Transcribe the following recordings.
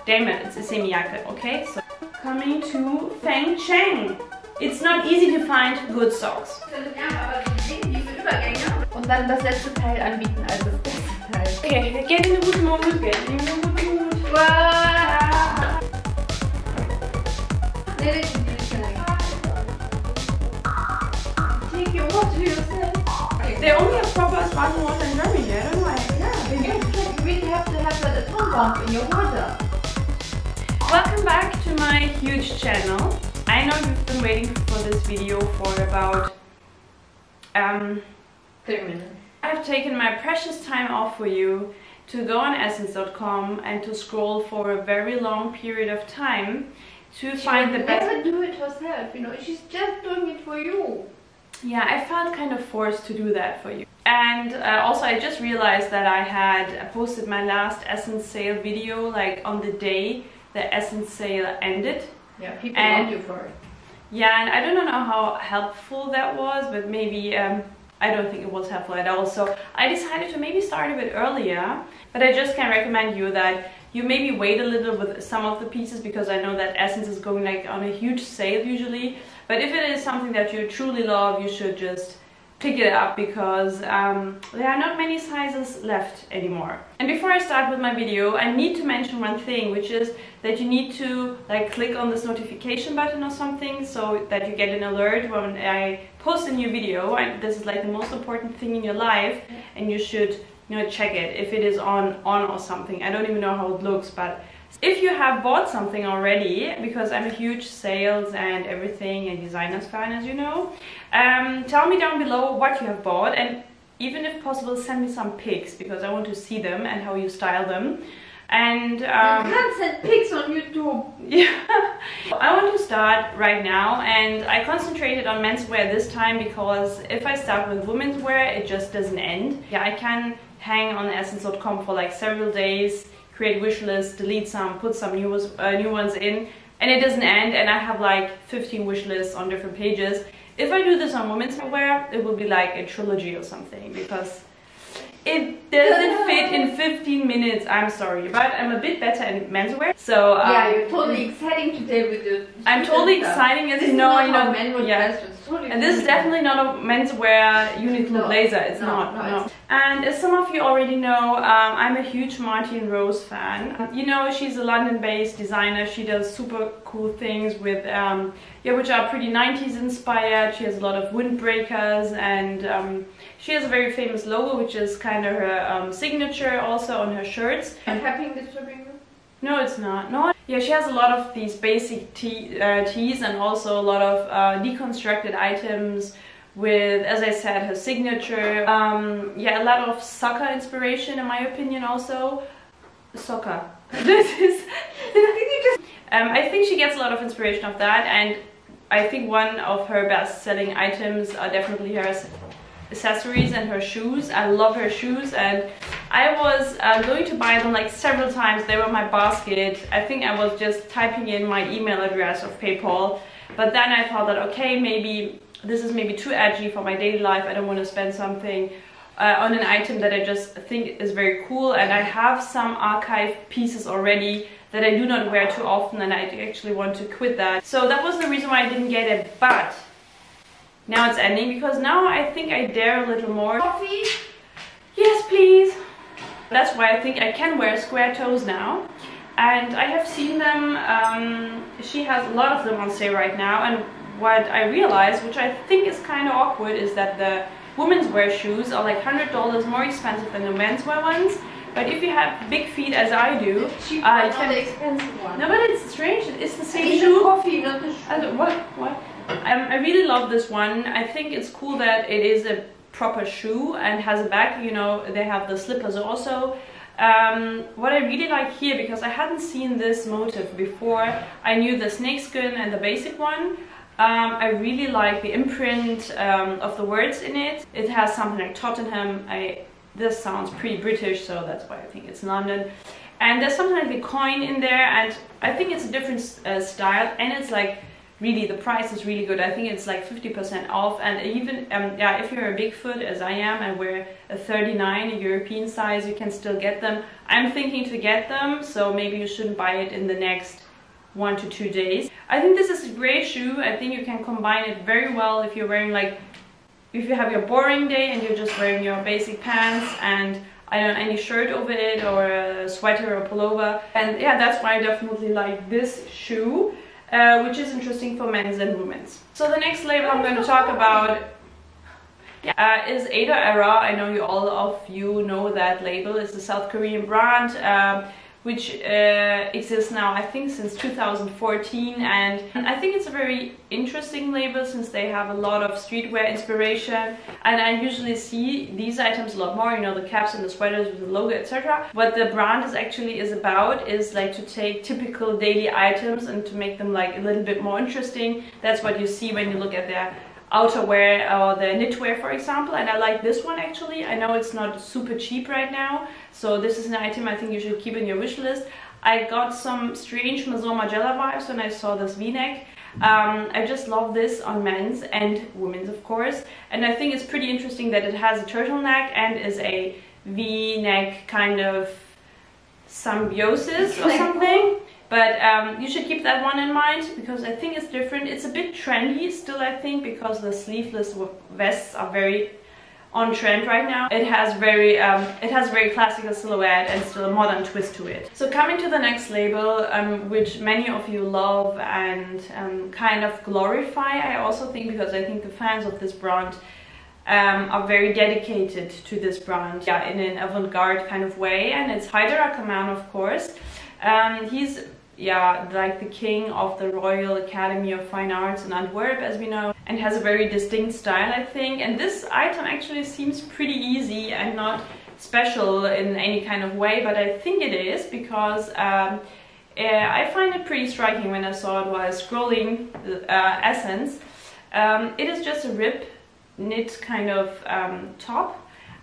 damn it, it's a Semijacke, okay? So, coming to Feng Cheng. It's not easy to find good socks. Und dann das letzte Teil anbieten als das beste Teil. Okay, get in the good mood, get in the good mood. Take your water yourself. They only have proper sparkling water in Germany, I don't know why. Yeah, you really have to have a tone bump in your water. Welcome back to my huge channel. I know you've been waiting for this video for about 3 minutes. I've taken my precious time off for you to go on Essence.com and to scroll for a very long period of time to find the best. She would never do it herself, you know, she's just doing it for you. Yeah, I felt kind of forced to do that for you. And also I just realized that I had posted my last Essence sale video like on the day the Essence sale ended. Yeah, people want you for it. Yeah, and I don't know how helpful that was, but maybe I don't think it was helpful at all. So I decided to maybe start a bit earlier, but I just can recommend you that you maybe wait a little with some of the pieces, because I know that Essence is going like on a huge sale usually. But if it is something that you truly love, you should just pick it up, because there are not many sizes left anymore. And before I start with my video, I need to mention one thing, which is that you need to like click on this notification button or something so that you get an alert when I post a new video. And this is like the most important thing in your life, and you should, you know, check it if it is on or something. I don't even know how it looks, but if you have bought something already, because I'm a huge sales and everything and designers fan, as you know, tell me down below what you have bought, and even if possible send me some pics, because I want to see them and how you style them. And you can't send pics on YouTube. Yeah, I want to start right now, and I concentrated on menswear this time, because if I start with women's wear it just doesn't end. Yeah, I can hang on Essence.com for like several days, create wish lists, delete some, put some new ones in, and it doesn't end, and I have like 15 wish lists on different pages. If I do this on women's wear, it will be like a trilogy or something, because it doesn't fit in 15 minutes, I'm sorry, but I'm a bit better in menswear. So yeah, you're totally exciting today with the I'm totally exciting, as you know, men would yeah. totally, and this is definitely not a menswear Uniqlo blazer. It's not. And as some of you already know, I'm a huge Martine Rose fan. You know, she's a London-based designer. She does super cool things with which are pretty 90s inspired. She has a lot of windbreakers, and she has a very famous logo, which is kind of her signature also on her shirts. I'm tapping this ribbon. No, it's not. No. Yeah, she has a lot of these basic tees, and also a lot of deconstructed items with, as I said, her signature. Yeah, a lot of soccer inspiration, in my opinion. Also, soccer. This is. I think she gets a lot of inspiration of that, and I think one of her best-selling items are definitely her accessories and her shoes. I love her shoes, and I was going to buy them like several times. They were in my basket. I think I was just typing in my email address of PayPal, but then I thought that okay, maybe this is maybe too edgy for my daily life. I don't want to spend something on an item that I just think is very cool, and I have some archive pieces already that I do not wear too often, and I actually want to quit that. So that was the reason why I didn't get it, but now it's ending, because now I think I dare a little more. Coffee? Yes, please. That's why I think I can wear square toes now. And I have seen them, she has a lot of them on sale right now, and what I realized, which I think is kind of awkward, is that the women's wear shoes are like $100 more expensive than the menswear ones. But if you have big feet as I do, you can the expensive one. No, but it's strange. It's the same shoe. The coffee, not the shoe. What? I really love this one. I think it's cool that it is a proper shoe and has a back. You know, they have the slippers also. What I really like here, because I hadn't seen this motif before, I knew the snakeskin and the basic one. I really like the imprint of the words in it. It has something like Tottenham. This sounds pretty British, so that's why I think it's London. And there's something like the coin in there, and I think it's a different style, and it's like really the price is really good. I think it's like 50% off, and even yeah, if you're a Bigfoot as I am and wear a 39, a European size, you can still get them. I'm thinking to get them, so maybe you shouldn't buy it in the next 1 to 2 days. I think this is a great shoe. I think you can combine it very well if you're wearing, like, if you have your boring day and you're just wearing your basic pants and I don't know, any shirt over it, or a sweater or pullover. And yeah, that's why I definitely like this shoe, which is interesting for men's and women's. So the next label I'm going to talk about is Ada Era. I know all of you know that label. It's a South Korean brand, which exists now, I think, since 2014, and I think it's a very interesting label since they have a lot of streetwear inspiration, and I usually see these items a lot more, you know, the caps and the sweaters with the logo, etc. What the brand is about is like to take typical daily items and to make them like a little bit more interesting. That's what you see when you look at their outerwear or the knitwear, for example, and I like this one actually. I know it's not super cheap right now, so this is an item I think you should keep in your wish list. I got some strange Maison Margiela vibes when I saw this v-neck. I just love this on men's and women's, of course, and I think it's pretty interesting that it has a turtleneck and is a v-neck kind of symbiosis or something. But you should keep that one in mind because I think it's different. It's a bit trendy still, I think, because the sleeveless vests are very on trend right now. It has very classical silhouette and still a modern twist to it. So coming to the next label, which many of you love and kind of glorify, I also think, because I think the fans of this brand are very dedicated to this brand, yeah, in an avant-garde kind of way, and it's Haider Ackermann, of course. He's like the king of the Royal Academy of Fine Arts in Antwerp, as we know, and has a very distinct style, I think. And this item actually seems pretty easy and not special in any kind of way, but I think it is because I find it pretty striking when I saw it while scrolling Essence. It is just a rib knit kind of top.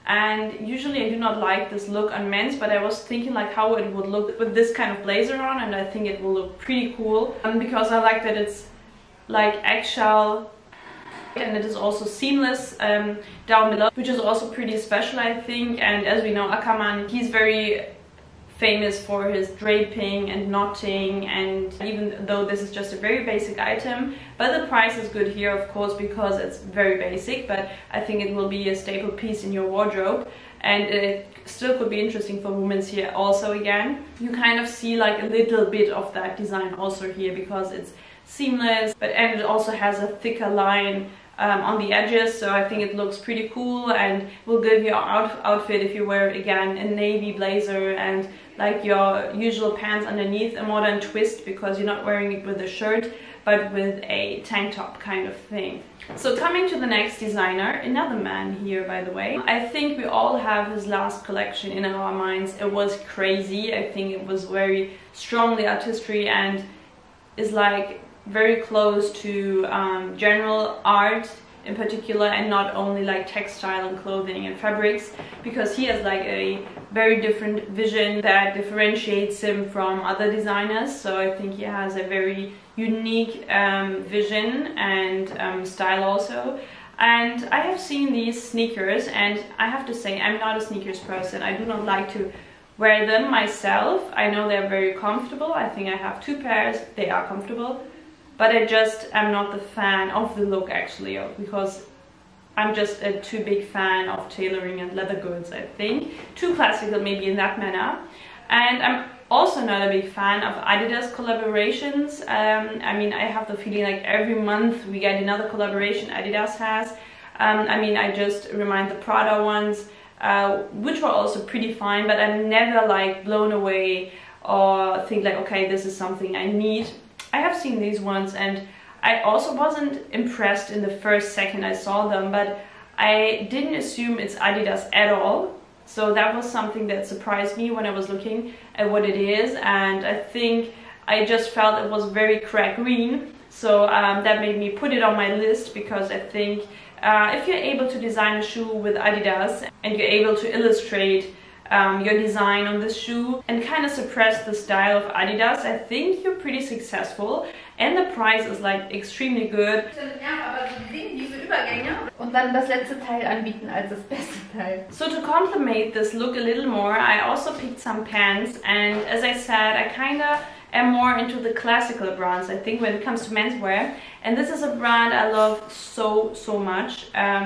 And usually I do not like this look on men's, but I was thinking like how it would look with this kind of blazer on, and I think it will look pretty cool. Because I like that it's like eggshell and it is also seamless down below, which is also pretty special, I think. And as we know, Ackermann, he's very famous for his draping and knotting, and even though this is just a very basic item, but the price is good here, of course, because it's very basic, but I think it will be a staple piece in your wardrobe, and it still could be interesting for women's here also. Again, you kind of see like a little bit of that design also here because it's seamless, and it also has a thicker line on the edges, so I think it looks pretty cool and will give you an outfit if you wear, again, a navy blazer and like your usual pants underneath, a modern twist because you're not wearing it with a shirt but with a tank top kind of thing. So coming to the next designer, another man here, by the way. I think we all have his last collection in our minds. It was crazy. I think it was very strongly artistry and is like very close to general art in particular, and not only like textile and clothing and fabrics, because he has like a very different vision that differentiates him from other designers. So I think he has a very unique vision and style also. And I have seen these sneakers, and I have to say I'm not a sneakers person. I do not like to wear them myself. I know they're very comfortable. I think I have 2 pairs. They are comfortable. But I just am not the fan of the look, actually, because I'm just a too big fan of tailoring and leather goods, I think. Too classical maybe in that manner. And I'm also not a big fan of Adidas collaborations. I mean, I have the feeling like every month we get another collaboration Adidas has. I mean, I just remind the Prada ones, which were also pretty fine, but I'm never like blown away or think like, okay, this is something I need. I have seen these ones and I also wasn't impressed in the first second I saw them, but I didn't assume it's Adidas at all. So that was something that surprised me when I was looking at what it is, and I think I just felt it was very crack green. So that made me put it on my list, because I think if you're able to design a shoe with Adidas and you're able to illustrate your design on this shoe and kind of suppress the style of Adidas, I think you're pretty successful. And the price is like extremely good. Ja, aber so diese Übergänge und dann das letzte Teil anbieten als das beste Teil. So to complement this look a little more, I also picked some pants, and as I said, I kind of am more into the classical brands, I think, when it comes to menswear. And this is a brand I love so much.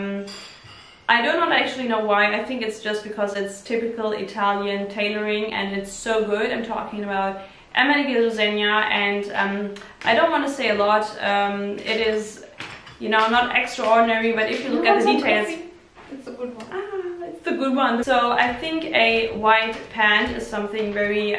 I do not actually know why. I think it's just because it's typical Italian tailoring and it's so good. I'm talking about Ermenegildo Zegna, and I don't want to say a lot. It is, you know, not extraordinary, but if you look at the details, it's a good one. It's the good one. So I think a white pant is something very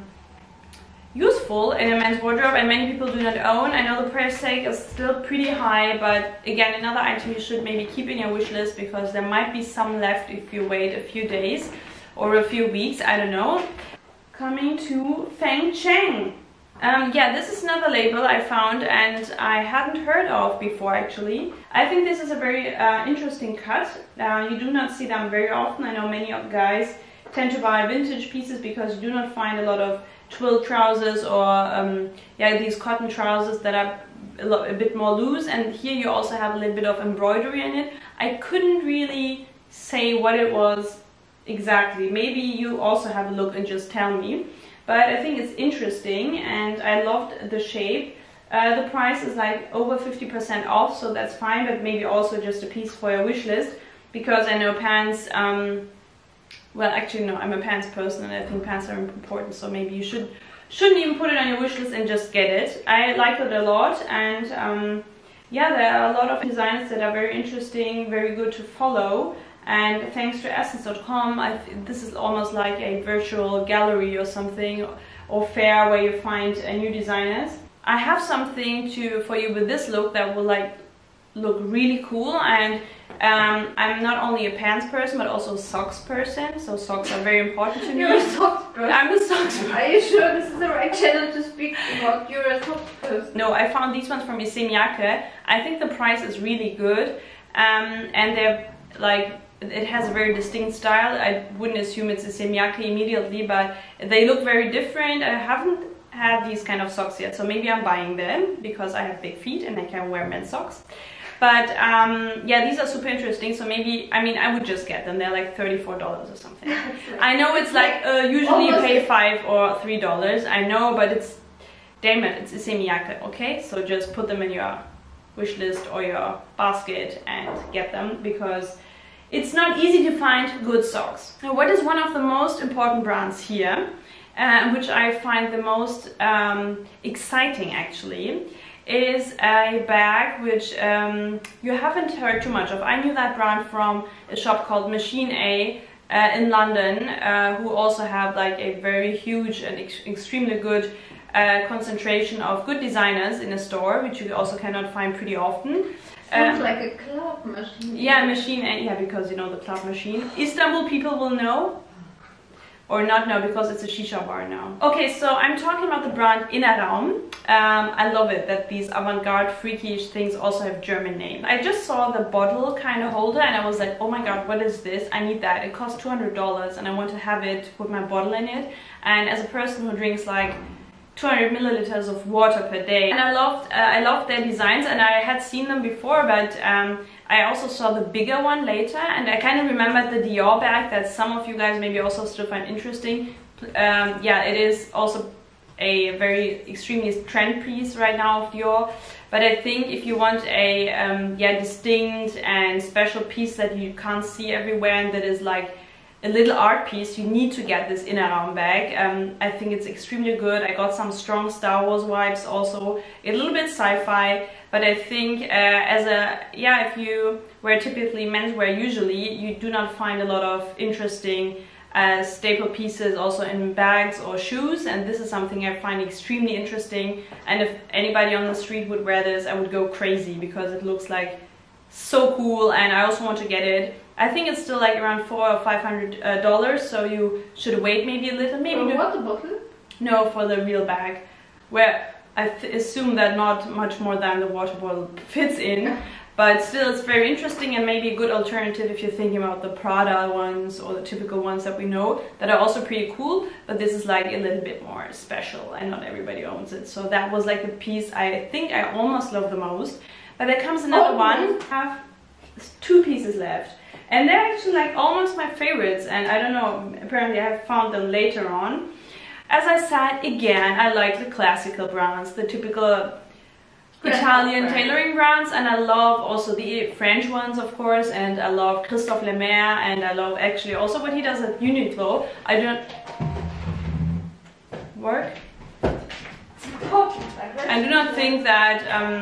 useful in a men's wardrobe, and many people do not own. I know the price tag is still pretty high, but again, another item you should maybe keep in your wish list, because there might be some left if you wait a few days or a few weeks, I don't know. Coming to Feng Cheng. Yeah, this is another label I found and I hadn't heard of before actually. I think this is a very interesting cut. You do not see them very often. I know many of guys tend to buy vintage pieces because you do not find a lot of twill trousers or yeah, these cotton trousers that are a bit more loose, and here you also have a little bit of embroidery in it. I couldn't really say what it was exactly. Maybe you also have a look and just tell me. But I think it's interesting and I loved the shape. The price is like over 50% off, so that's fine, but maybe also just a piece for your wish list, because I know pants, well actually no, I'm a pants person and I think pants are important, so maybe you shouldn't even put it on your wish list and just get it. I like it a lot, and yeah, there are a lot of designs that are very interesting, very good to follow. And thanks to Essence.com, this is almost like a virtual gallery or something, or fair, where you find new designers. I have something for you with this look that will like look really cool, and I'm not only a pants person but also a socks person, so socks are very important to me. You're a socks person. I'm a socks person. Are you sure this is the right channel to speak about? You're a socks person. No, I found these ones from Issey-Miyake. I think the price is really good, and they're like, it has a very distinct style. I wouldn't assume it's Issey-Miyake immediately, but they look very different. I haven't had these kind of socks yet, so maybe I'm buying them because I have big feet and I can wear men's socks. But yeah, these are super interesting, so maybe, I mean, I would just get them. They're like $34 or something. I know it's like usually you pay $5 or $3. I know, but it's, damn it, it's Issey-Miyake, okay? So just put them in your wish list or your basket and get them, because it's not easy to find good socks. Now, what is one of the most important brands here, which I find the most exciting actually, is a bag which you haven't heard too much of. I knew that brand from a shop called Machine A in London, who also have like a very huge and extremely good concentration of good designers in a store, which you also cannot find pretty often. Sounds like a club machine. Yeah, Machine A, yeah, because you know the club machine. Istanbul people will know, or not know, because it's a shisha bar now. Okay, so I'm talking about the brand Inneraum. I love it that these avant-garde freakish things also have German names. I just saw the bottle kind of holder and I was like, oh my god, what is this? I need that. It costs $200 and I want to have it to put my bottle in it. And as a person who drinks like 200 milliliters of water per day, and I loved their designs, and I had seen them before, but I also saw the bigger one later, and I kind of remembered the Dior bag that some of you guys maybe also still find interesting. Yeah, it is also a very extremely trend piece right now of Dior, but I think if you want a yeah, distinct and special piece that you can't see everywhere and that is like a little art piece, you need to get this Inneraum bag. I think it's extremely good. I got some strong Star Wars vibes also, a little bit sci-fi, but I think as a, yeah, if you wear typically menswear usually, you do not find a lot of interesting staple pieces also in bags or shoes, and this is something I find extremely interesting, and if anybody on the street would wear this, I would go crazy because it looks like so cool, and I also want to get it. I think it's still like around $400 or $500, so you should wait maybe a little. Maybe for water bottle? No, for the real bag, where I assume that not much more than the water bottle fits in. But still, it's very interesting and maybe a good alternative if you're thinking about the Prada ones or the typical ones that we know that are also pretty cool. But this is like a little bit more special and not everybody owns it. So that was like the piece I think I almost love the most. But there comes another one. I have 2 pieces left. And they're actually like almost my favorites. And I don't know, apparently I have found them later on. As I said, again, I like the classical brands, the typical Italian tailoring brands, and I love also the French ones, of course, and I love Christophe Lemaire, and I love actually also what he does at Uniqlo. I don't work. I do not think that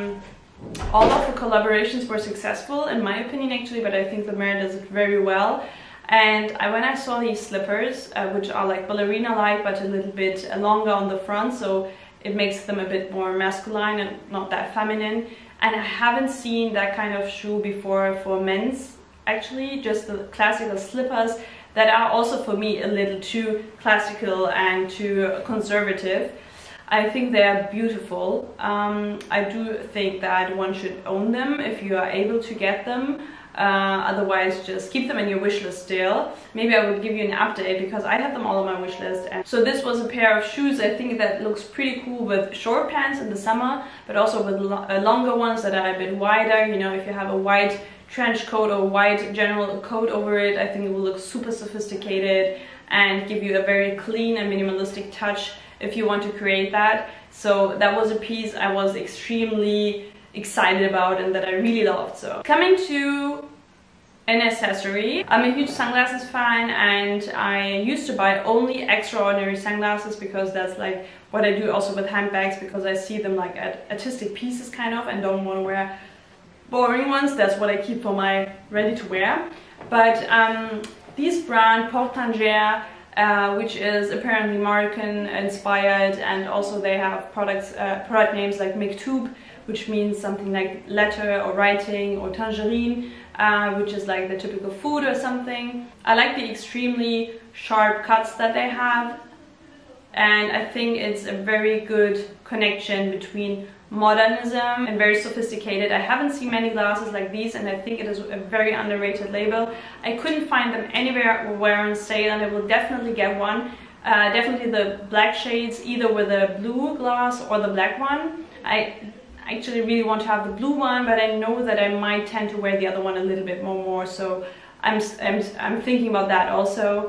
all of the collaborations were successful, in my opinion, actually, but I think Lemaire does it very well. And when I saw these slippers, which are like ballerina-like, but a little bit longer on the front, so it makes them a bit more masculine and not that feminine. And I haven't seen that kind of shoe before for men's, actually, just the classical slippers that are also for me a little too classical and too conservative. I think they are beautiful. I do think that one should own them if you are able to get them. Otherwise, just keep them in your wish list still. Maybe I would give you an update because I have them all on my wish list. And so this was a pair of shoes I think that looks pretty cool with short pants in the summer, but also with longer ones that are a bit wider. You know, if you have a white trench coat or white general coat over it, I think it will look super sophisticated and give you a very clean and minimalistic touch if you want to create that. So that was a piece I was extremely excited about and that I really loved. So coming to an accessory, I'm a huge sunglasses fan, and I used to buy only extraordinary sunglasses because that's like what I do also with handbags, because I see them like artistic pieces kind of and don't want to wear boring ones. That's what I keep for my ready to wear. But this brand Portanger, which is apparently Moroccan inspired, and also they have product names like Mektoub, which means something like letter or writing, or tangerine, which is like the typical food or something. I like the extremely sharp cuts that they have, and I think it's a very good connection between modernism and very sophisticated. I haven't seen many glasses like these, and I think it is a very underrated label. I couldn't find them anywhere on sale, and I will definitely get one. Definitely the black shades, either with a blue glass or the black one. I actually really want to have the blue one, but I know that I might tend to wear the other one a little bit more, so I'm thinking about that also.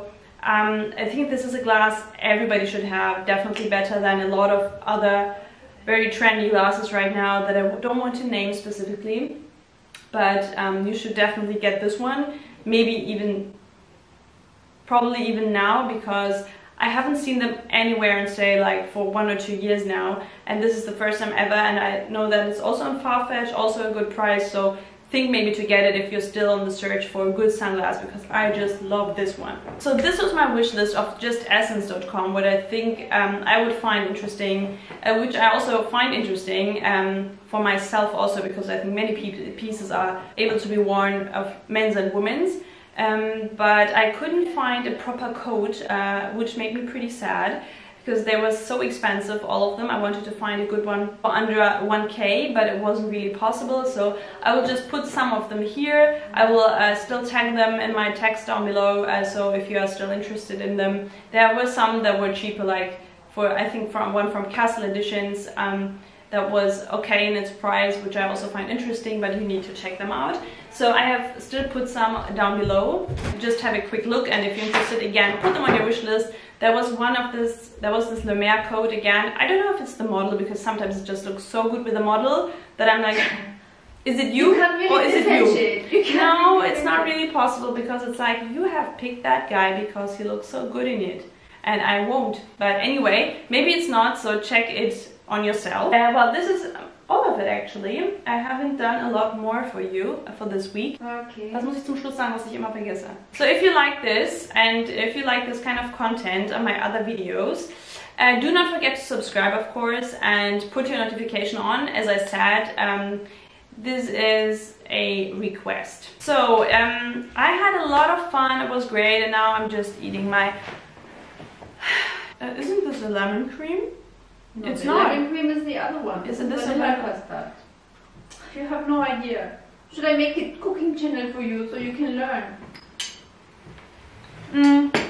I think this is a glass everybody should have, definitely better than a lot of other very trendy glasses right now that I don't want to name specifically, but you should definitely get this one, maybe even, probably even now, because I haven't seen them anywhere in sale like for 1 or 2 years now, and this is the first time ever, and I know that it's also on Farfetch, also a good price, so think maybe to get it if you're still on the search for a good sunglass, because I just love this one. So this was my wish list of justessence.com, what I think I would find interesting, which I also find interesting for myself also, because I think many pieces are able to be worn of men's and women's. But I couldn't find a proper coat, which made me pretty sad, because they were so expensive, all of them. I wanted to find a good one for under 1K, but it wasn't really possible, so I will just put some of them here. I will still tag them in my text down below, so if you are still interested in them. There were some that were cheaper, like I think one from Castle Editions, that was okay in its price, which I also find interesting, but you need to check them out. So I have still put some down below. Just have a quick look, and if you're interested, again, put them on your wish list. There was this Lemaire coat again. I don't know if it's the model, because sometimes it just looks so good with the model that I'm like, is it you or is it you? No, it's not really possible, because it's like, you have picked that guy because he looks so good in it, and I won't. But anyway, maybe it's not, so check it on yourself. Well, this is all of it actually. I haven't done a lot more for you for this week. Okay. Das muss ich zum Schluss sagen, was ich immer vergesse. So if you like this, and if you like this kind of content on my other videos, do not forget to subscribe, of course, and put your notification on. As I said, this is a request. So I had a lot of fun, it was great, and now I'm just eating my... isn't this a lemon cream? No, it's not. Lemon cream is the other one. Isn't this vanilla custard? You have no idea. Should I make a cooking channel for you so you can learn?